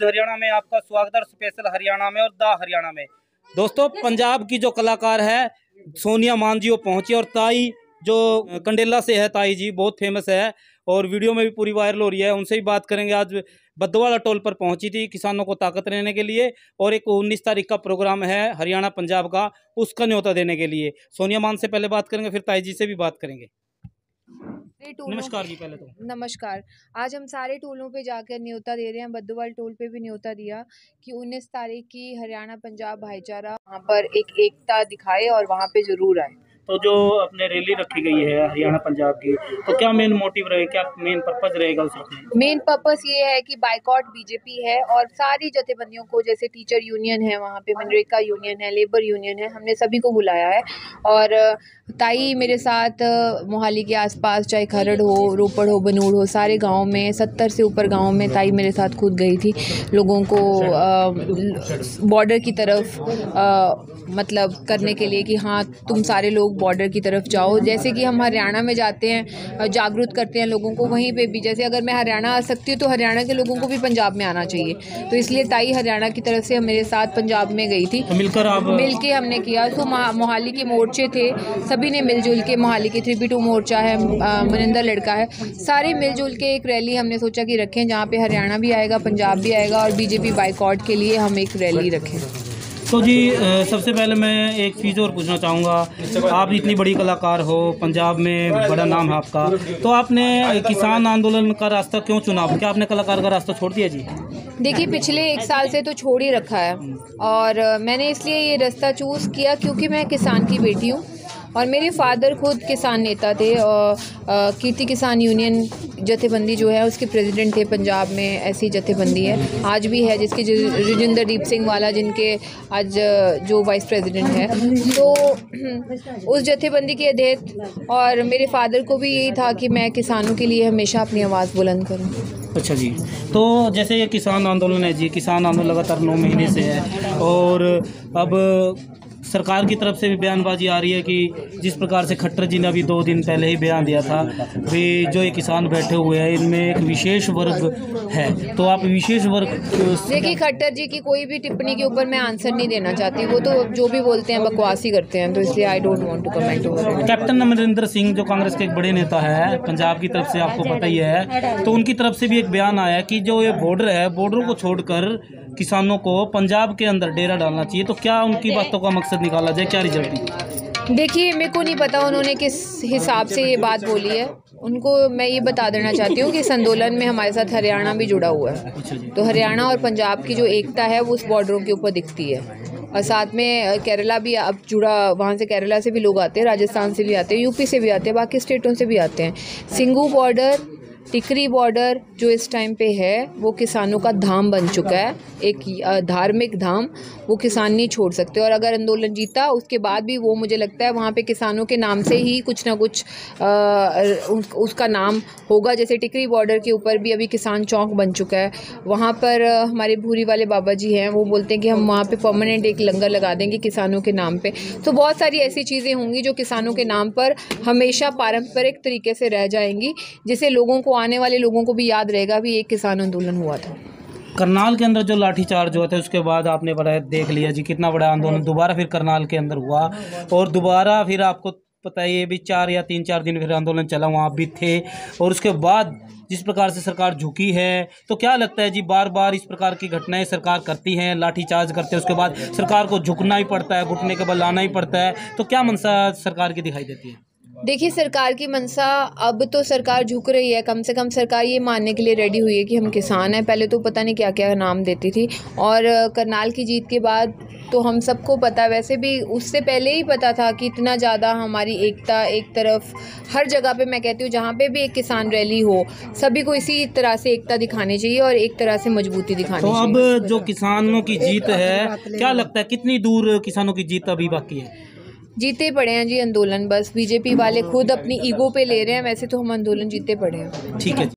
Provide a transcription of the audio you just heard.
News Haryana में आपका स्वागत है। स्पेशल हरियाणा में और द हरियाणा में दोस्तों, पंजाब की जो कलाकार है सोनिया मान जी वो पहुंची और ताई जो कंडेला से है, ताई जी बहुत फेमस है और वीडियो में भी पूरी वायरल हो रही है। उनसे भी बात करेंगे। आज बद्दवाला टोल पर पहुंची थी किसानों को ताकत देने के लिए और एक 19 तारीख का प्रोग्राम है हरियाणा पंजाब का, उसका न्योता देने के लिए। सोनिया मान से पहले बात करेंगे, फिर ताई जी से भी बात करेंगे। नमस्कार जी। पहले तो नमस्कार। आज हम सारे टोलों पे जाकर न्योता दे रहे हैं। बद्दवाल टोल पे भी न्योता दिया कि 19 तारीख की हरियाणा पंजाब भाईचारा वहाँ पर एक एकता दिखाए और वहाँ पे जरूर आए। तो जो अपने रैली रखी गई है हरियाणा पंजाब की, तो क्या मेन मोटिव रहेगा, क्या मेन पर्पज रहेगा उस रखने? मेन पर्पस ये है कि बाइकॉट बीजेपी है और सारी जथेबंदियों को, जैसे टीचर यूनियन है, वहाँ पे मनरेगा यूनियन है, लेबर यूनियन है, हमने सभी को बुलाया है। और ताई मेरे साथ मोहाली के आसपास, चाहे खरड़ हो, रोपड़ हो, बनूड़ हो, सारे गाँव में 70 से ऊपर गाँव में ताई मेरे साथ खुद गई थी लोगों को बॉर्डर की तरफ मतलब करने के लिए कि हाँ तुम सारे लोग बॉर्डर की तरफ जाओ। जैसे कि हम हरियाणा में जाते हैं, जागरूक करते हैं लोगों को, वहीं पे भी जैसे अगर मैं हरियाणा आ सकती हूँ तो हरियाणा के लोगों को भी पंजाब में आना चाहिए। तो इसलिए ताई हरियाणा की तरफ से मेरे साथ पंजाब में गई थी। मिल के हमने किया। तो मोहाली के मोर्चे थे, सभी ने मिलजुल के, मोहाली के 3P2 मोर्चा है, मनिंदर लड़का है, सारे मिलजुल के एक रैली हमने सोचा कि रखें जहाँ पे हरियाणा भी आएगा, पंजाब भी आएगा और बीजेपी बाइकआउट के लिए हम एक रैली रखें। तो जी सबसे पहले मैं एक चीज़ और पूछना चाहूँगा। आप इतनी बड़ी कलाकार हो, पंजाब में बड़ा नाम है आपका, तो आपने किसान आंदोलन का रास्ता क्यों चुना? क्या आपने कलाकार का रास्ता छोड़ दिया जी? देखिए, पिछले 1 साल से तो छोड़ ही रखा है और मैंने इसलिए ये रास्ता चूज़ किया क्योंकि मैं किसान की बेटी हूँ और मेरे फादर खुद किसान नेता थे और कीर्ति किसान यूनियन जथेबंदी जो है उसके प्रेसिडेंट थे। पंजाब में ऐसी जथेबंदी है, आज भी है, जिसके राजिंदर दीप सिंह वाला जिनके आज जो वाइस प्रेसिडेंट है, तो उस जथेबंदी के अध्यक्ष। और मेरे फादर को भी यही था कि मैं किसानों के लिए हमेशा अपनी आवाज़ बुलंद करूं। अच्छा जी। तो जैसे ये किसान आंदोलन है जी, किसान आंदोलन लगातार 9 महीने से है और अब सरकार की तरफ से भी बयानबाजी आ रही है कि जिस प्रकार से खट्टर जी ने अभी 2 दिन पहले ही बयान दिया था भी जो ये किसान बैठे हुए हैं इनमें एक विशेष वर्ग है, तो आप विशेष वर्ग। देखिए, खट्टर जी की कोई भी टिप्पणी के ऊपर मैं आंसर नहीं देना चाहती। वो तो जो भी बोलते हैं बकवास ही करते हैं, तो इसलिए I don't want to comment over it. Captain Amarinder Singh जो कांग्रेस के एक बड़े नेता है पंजाब की तरफ से, आपको पता ही है, तो उनकी तरफ से भी एक बयान आया कि जो ये बॉर्डर है, बॉर्डर को छोड़कर किसानों को पंजाब के अंदर डेरा डालना चाहिए। तो क्या उनकी बातों का मकसद निकाला जाए, क्या रिजल्ट है? देखिए, मेरे को नहीं पता उन्होंने किस हिसाब से ये बात बोली है। उनको मैं ये बता देना चाहती हूँ कि इस आंदोलन में हमारे साथ हरियाणा भी जुड़ा हुआ है। तो हरियाणा और पंजाब की जो एकता है वो उस बॉर्डरों के ऊपर दिखती है और साथ में केरला भी अब जुड़ा, वहाँ से केरला से भी लोग आते हैं, राजस्थान से भी आते हैं, यूपी से भी आते हैं, बाकी स्टेटों से भी आते हैं। सिंगू बॉर्डर, टिकरी बॉर्डर जो इस टाइम पे है वो किसानों का धाम बन चुका है, एक धार्मिक धाम। वो किसान नहीं छोड़ सकते और अगर आंदोलन जीता उसके बाद भी वो, मुझे लगता है वहाँ पे किसानों के नाम से ही कुछ ना कुछ उसका नाम होगा। जैसे टिकरी बॉर्डर के ऊपर भी अभी किसान चौक बन चुका है, वहाँ पर हमारे भूरी वाले बाबा जी हैं, वो बोलते हैं कि हम वहाँ पे परमानेंट एक लंगर लगा देंगे किसानों के नाम पे। तो बहुत सारी ऐसी चीज़ें होंगी जो किसानों के नाम पर हमेशा पारंपरिक तरीके से रह जाएंगी, जिसे लोगों को, आने वाले लोगों को भी याद रहेगा भी एक किसान आंदोलन हुआ था। करनाल के अंदर जो लाठीचार्ज हुआ था उसके बाद आपने बड़ा देख लिया जी कितना बड़ा आंदोलन दोबारा फिर करनाल के अंदर हुआ और दोबारा फिर आपको पता है ये भी 4 या 3-4 दिन फिर आंदोलन चला, वहाँ भी थे। और उसके बाद जिस प्रकार से सरकार झुकी है, तो क्या लगता है जी बार बार इस प्रकार की घटनाएं सरकार करती हैं, लाठीचार्ज करते हैं, उसके बाद सरकार को झुकना ही पड़ता है, घुटने के बल लाना ही पड़ता है, तो क्या मंशा सरकार की दिखाई देती है? देखिए, सरकार की मंशा, अब तो सरकार झुक रही है, कम से कम सरकार ये मानने के लिए रेडी हुई है कि हम किसान हैं। पहले तो पता नहीं क्या क्या नाम देती थी और करनाल की जीत के बाद तो हम सबको पता, वैसे भी उससे पहले ही पता था कि इतना ज़्यादा हमारी एकता, एक तरफ हर जगह पे, मैं कहती हूँ जहाँ पे भी एक किसान रैली हो, सभी को इसी तरह से एकता दिखानी चाहिए और एक तरह से मजबूती दिखानी चाहिए। तो अब जो किसानों की जीत है, क्या लगता है कितनी दूर किसानों की जीत अभी बाकी है? जीते पड़े हैं जी आंदोलन, बस बीजेपी वाले खुद अपनी ईगो पे ले रहे हैं, वैसे तो हम आंदोलन जीते पड़े हैं। ठीक है।